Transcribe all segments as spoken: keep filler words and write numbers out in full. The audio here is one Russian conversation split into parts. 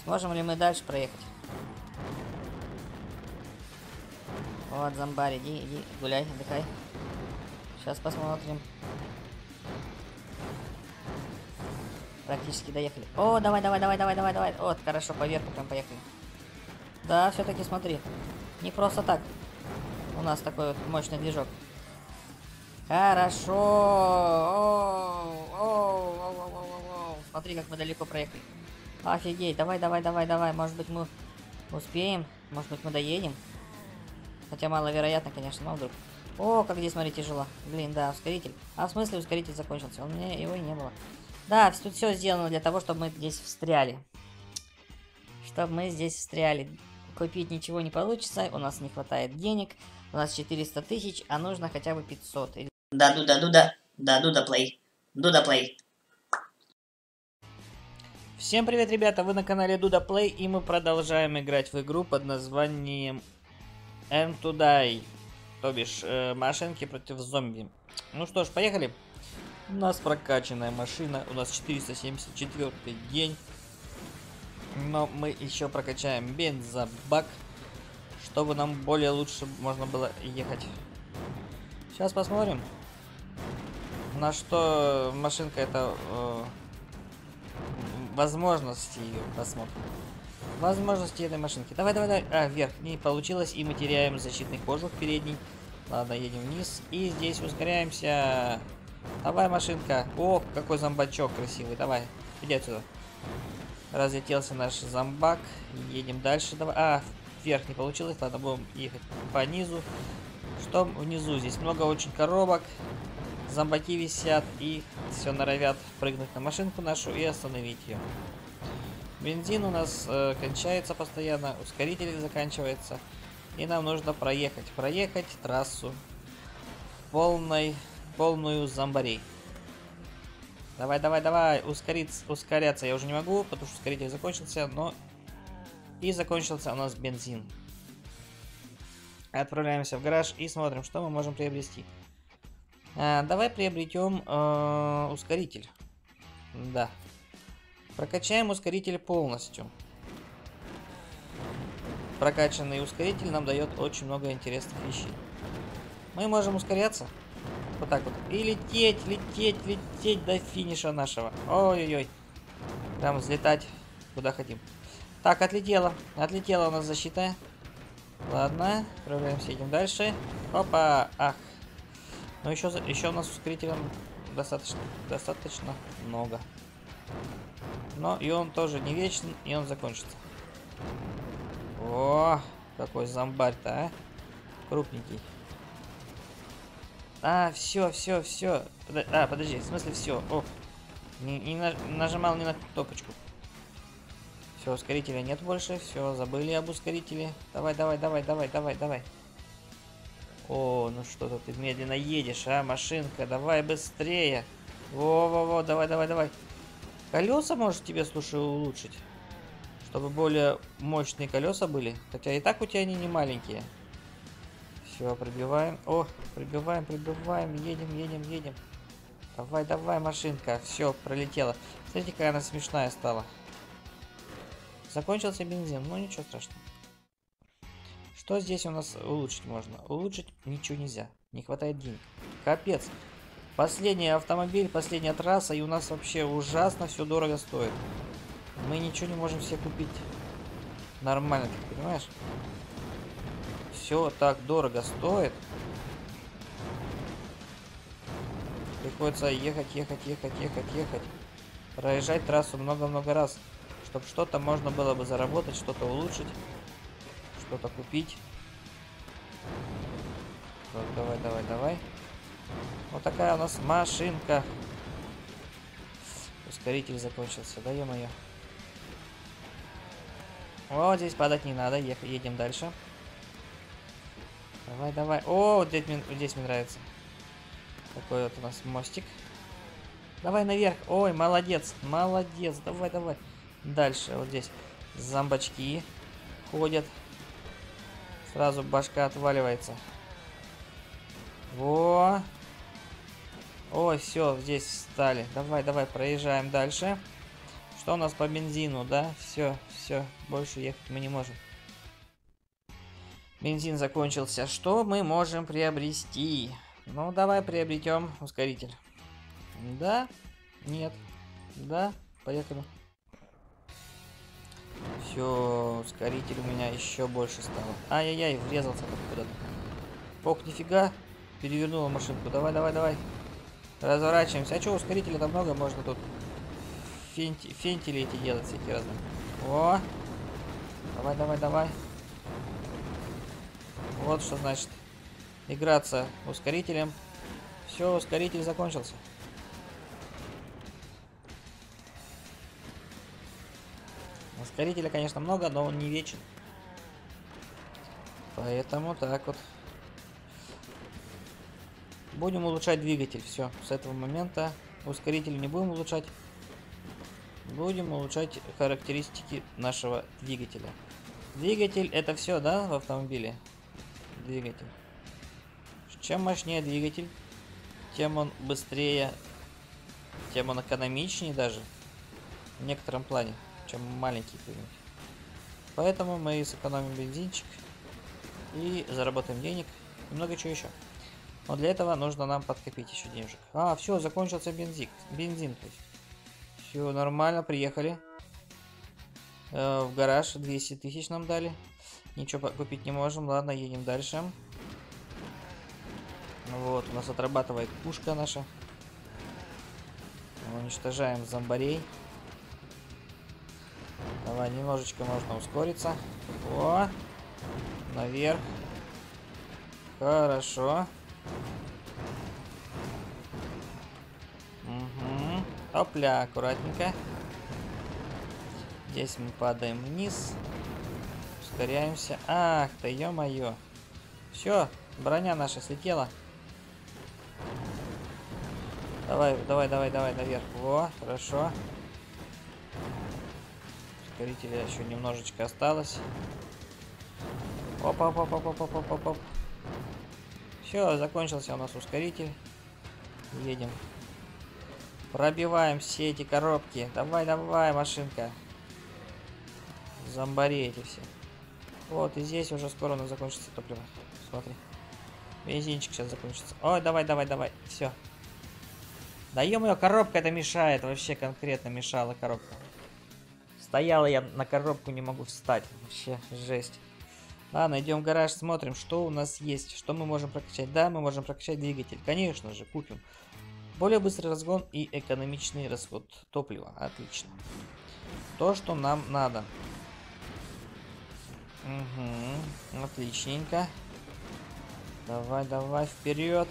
Сможем ли мы дальше проехать? Вот, зомбарь, иди, иди, гуляй, отдыхай. Сейчас посмотрим. Практически доехали. О, давай, давай, давай, давай, давай, давай. Вот, хорошо, по верху прям поехали. Да, все-таки смотри. Не просто так. У нас такой вот мощный движок. Хорошо. Оу, оу, оу, оу, оу, оу. Смотри, как мы далеко проехали. Офигеть, давай, давай, давай, давай. Может быть, мы успеем? Может быть, мы доедем? Хотя маловероятно, конечно, но вдруг. О, как здесь, смотри, тяжело. Блин, да, ускоритель. А в смысле ускоритель закончился? У меня его и не было. Да, тут все сделано для того, чтобы мы здесь встряли. Чтобы мы здесь встряли. Купить ничего не получится, у нас не хватает денег. У нас четыреста тысяч, а нужно хотя бы пятьсот. Да, Дуда, Дуда, да, Дуда Плей. Дуда Плей. Всем привет, ребята, вы на канале Дуда Плей, и мы продолжаем играть в игру под названием Earn to Die, то бишь э, машинки против зомби. Ну что ж, поехали. У нас прокачанная машина, у нас четыреста семьдесят четвёртый день, но мы еще прокачаем бензобак, чтобы нам более лучше можно было ехать. Сейчас посмотрим, на что машинка это... Э, возможности ее посмотрим. Возможности этой машинки. Давай, давай, давай. А, вверх. Не получилось, и мы теряем защитный кожух передний. Ладно, едем вниз. И здесь ускоряемся. Давай, машинка. О, какой зомбачок красивый. Давай, иди отсюда. Разлетелся наш зомбак. Едем дальше. Давай. А, вверх не получилось. Ладно, будем ехать по низу. Что внизу? Здесь много очень коробок. Зомбаки висят и все норовят прыгнуть на машинку нашу и остановить ее. Бензин у нас э, кончается постоянно, ускоритель заканчивается. И нам нужно проехать. Проехать трассу полной, полную зомбарей. Давай, давай, давай, ускориться, ускоряться я уже не могу, потому что ускоритель закончился, но и закончился у нас бензин. Отправляемся в гараж и смотрим, что мы можем приобрести. А, давай приобретем э, ускоритель. Да. Прокачаем ускоритель полностью. Прокачанный ускоритель нам дает очень много интересных вещей. Мы можем ускоряться. Вот так вот. И лететь, лететь, лететь до финиша нашего. Ой-ой-ой. Прям взлетать куда хотим. Так, отлетела. Отлетела у нас защита. Ладно. Отправляемся, едем дальше. Опа. Ах. Но еще, еще у нас ускорителем достаточно, достаточно много. Но и он тоже не вечен, и он закончится. О, какой зомбарь-то, а? Крупненький. А, все, все, все. А, подожди, в смысле все. О, не, не наж, нажимал не на кнопочку. Все, ускорителя нет больше. Все, забыли об ускорителе. Давай, давай, давай, давай, давай, давай. О, ну что-то ты медленно едешь, а, машинка, давай быстрее. Во-во-во, давай, давай, давай. Колеса, может, тебе, слушай, улучшить? Чтобы более мощные колеса были. Хотя и так у тебя они не маленькие. Все, пробиваем. О, пробиваем, пробиваем, едем, едем, едем. Давай, давай, машинка. Все, пролетела. Смотрите, какая она смешная стала. Закончился бензин, но ничего страшного. Что здесь у нас улучшить можно? Улучшить ничего нельзя. Не хватает денег. Капец. Последний автомобиль, последняя трасса, и у нас вообще ужасно все дорого стоит. Мы ничего не можем себе купить. Нормально, ты понимаешь? Все так дорого стоит. Приходится ехать, ехать, ехать, ехать, ехать. Проезжать трассу много-много раз. Чтобы что-то можно было бы заработать, что-то улучшить. Что-то купить. Так, давай, давай, давай. Вот такая у нас машинка. Ускоритель закончился, да, ё-моё. Вот здесь падать не надо, едем дальше. Давай, давай. О, вот здесь, вот здесь мне нравится. Такой вот у нас мостик. Давай наверх. Ой, молодец, молодец. Давай, давай. Дальше вот здесь зомбачки ходят. Сразу башка отваливается. Во. Ой, все, здесь встали. Давай, давай, проезжаем дальше. Что у нас по бензину, да? Все, все, больше ехать мы не можем. Бензин закончился. Что мы можем приобрести? Ну, давай приобретем ускоритель. Да? Нет. Да? Поехали. Все, ускоритель у меня еще больше стало. Ай-яй-яй, врезался куда-то. Ох, нифига. Перевернула машинку. Давай, давай, давай. Разворачиваемся. А что, ускорителя-то много, можно тут фенти, фентили эти делать всякие разные. О! Давай, давай, давай. Вот что значит играться ускорителем. Все, ускоритель закончился. Ускорителя, конечно, много, но он не вечен. Поэтому так вот. Будем улучшать двигатель. Все, с этого момента ускоритель не будем улучшать. Будем улучшать характеристики нашего двигателя. Двигатель это все, да, в автомобиле? Двигатель. Чем мощнее двигатель, тем он быстрее, тем он экономичнее даже. В некотором плане, чем маленький какой-нибудь. Поэтому мы сэкономим бензинчик и заработаем денег. И много чего еще. Но для этого нужно нам подкопить еще денежек. А, все, закончился бензин. Бензин, то есть. Все нормально, приехали. Э, в гараж двести тысяч нам дали. Ничего купить не можем. Ладно, едем дальше. Вот, у нас отрабатывает пушка наша. Уничтожаем зомбарей. Давай, немножечко можно ускориться. О, наверх. Хорошо. Угу. Опля, аккуратненько. Здесь мы падаем вниз. Ускоряемся. Ах ты, ё-моё. Все, броня наша слетела. Давай, давай, давай, давай наверх. Во, хорошо. Ускорителя еще немножечко осталось. Оп, оп, оп, оп, оп, оп, оп, оп, оп. Все, закончился у нас ускоритель. Едем. Пробиваем все эти коробки. Давай, давай, машинка. Зомбари эти все. Вот, и здесь уже скоро у нас закончится топливо. Смотри. Бензинчик сейчас закончится. Ой, давай, давай, давай. Все. Да ё-моё, коробка это мешает. Вообще конкретно мешала коробка. Стояла я на коробку, не могу встать. Вообще жесть. Ладно, идем в гараж, смотрим, что у нас есть. Что мы можем прокачать. Да, мы можем прокачать двигатель. Конечно же, купим. Более быстрый разгон и экономичный расход топлива. Отлично. То, что нам надо. Угу, отличненько. Давай, давай, вперед.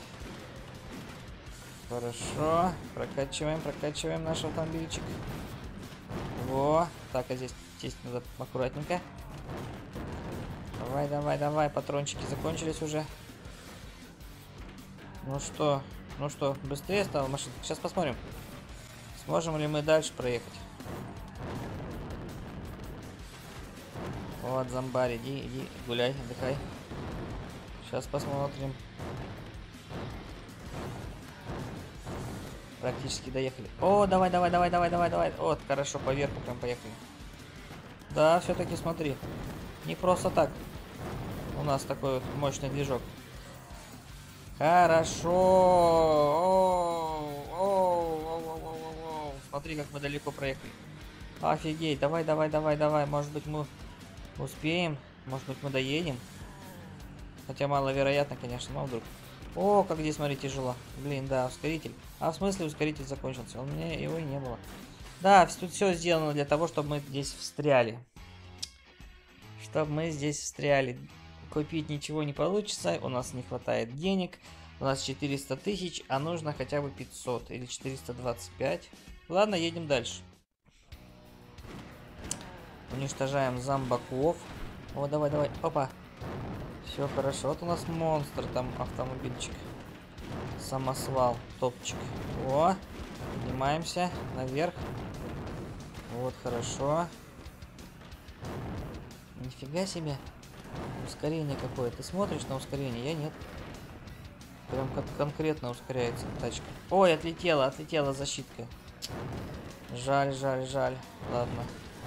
Хорошо. Прокачиваем, прокачиваем наш автомобильчик. Во. Так, а здесь, здесь надо аккуратненько. Давай, давай, давай. Патрончики закончились уже. Ну что, ну что, быстрее стала машина? Сейчас посмотрим, сможем ли мы дальше проехать. Вот, зомбарь, иди, иди, гуляй, отдыхай. Сейчас посмотрим. Практически доехали. О, давай, давай, давай, давай, давай, давай. Вот, хорошо, по верху прям поехали. Да, все-таки смотри. Не просто так. У нас такой вот мощный движок. Хорошо. О, о, о, о, о, о. Смотри, как мы далеко проехали. Офигеть. Давай, давай, давай, давай. Может быть, мы успеем. Может быть, мы доедем. Хотя маловероятно, конечно, но вдруг. О, как здесь, смотри, тяжело. Блин, да, ускоритель. А в смысле ускоритель закончился? У меня его и не было. Да, тут все сделано для того, чтобы мы здесь встряли. Чтобы мы здесь встряли. Купить ничего не получится. У нас не хватает денег. У нас четыреста тысяч, а нужно хотя бы пятьсот. Или четыреста двадцать пять. Ладно, едем дальше. Уничтожаем зомбаков. О, давай, давай. Опа. Все хорошо. Вот у нас монстр там, автомобильчик. Самосвал, топчик. О, поднимаемся наверх. Вот, хорошо. Нифига себе. Ускорение какое. Ты смотришь на ускорение? Я нет. Прям как конкретно ускоряется тачка. Ой, отлетела, отлетела защитка. Жаль, жаль, жаль. Ладно.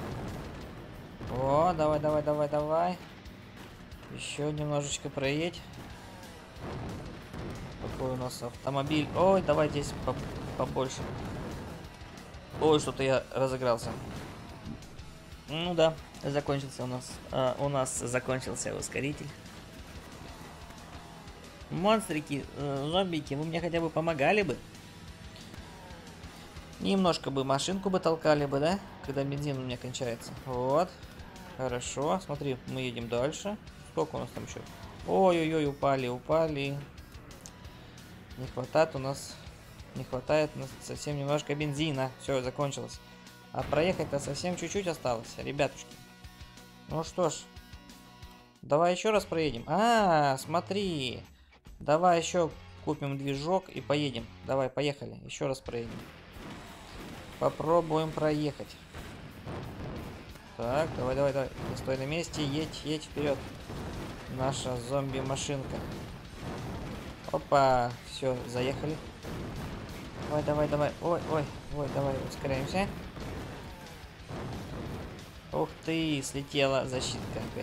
О, давай, давай, давай, давай. Еще немножечко проедь. Какой у нас автомобиль? Ой, давай здесь побольше. Ой, что-то я разыгрался. Ну да, закончился у нас. А, у нас закончился ускоритель. Монстрики, э, зомбики, вы мне хотя бы помогали бы? Немножко бы машинку бы толкали бы, да? Когда бензин у меня кончается. Вот. Хорошо. Смотри, мы едем дальше. Сколько у нас там еще? Ой-ой-ой, упали, упали. Не хватает у нас... Не хватает у нас совсем немножко бензина. Все, закончилось. А проехать-то совсем чуть-чуть осталось, ребятушки. Ну что ж. Давай еще раз проедем. А, смотри. Давай еще купим движок и поедем. Давай, поехали. Еще раз проедем. Попробуем проехать. Так, давай, давай, давай. Не стой на месте, едь, едь вперед. Наша зомби-машинка. Опа, все, заехали. Давай, давай, давай. Ой, ой, ой, давай, ускоряемся. Ух ты, слетела защитка опять.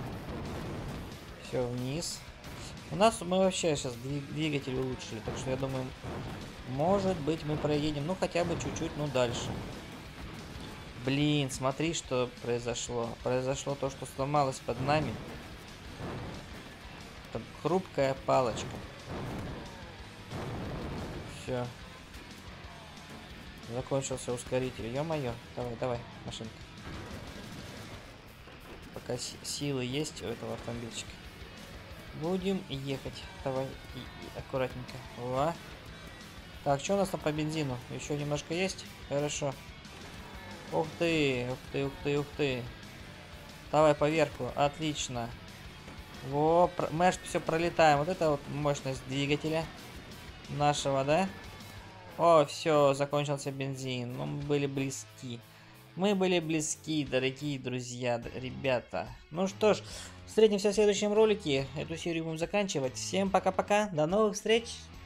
Все, вниз. У нас мы вообще сейчас двигатель улучшили, так что я думаю, может быть мы проедем, ну хотя бы чуть-чуть, ну дальше. Блин, смотри, что произошло. Произошло то, что сломалось под нами. Там хрупкая палочка. Все. Закончился ускоритель. Ё-моё. Давай, давай, машинка. Пока силы есть у этого автомобильчика. Будем ехать. Давай, и, и аккуратненько. О. Так, что у нас там по бензину? Еще немножко есть? Хорошо. Ух ты, ух ты, ух ты, ух ты. Давай поверху. Отлично. Во, мы аж все пролетаем. Вот это вот мощность двигателя нашего, да? О, все, закончился бензин. Ну, мы были близки. Мы были близки, дорогие друзья, ребята. Ну что ж, встретимся в следующем ролике. Эту серию будем заканчивать. Всем пока-пока. До новых встреч.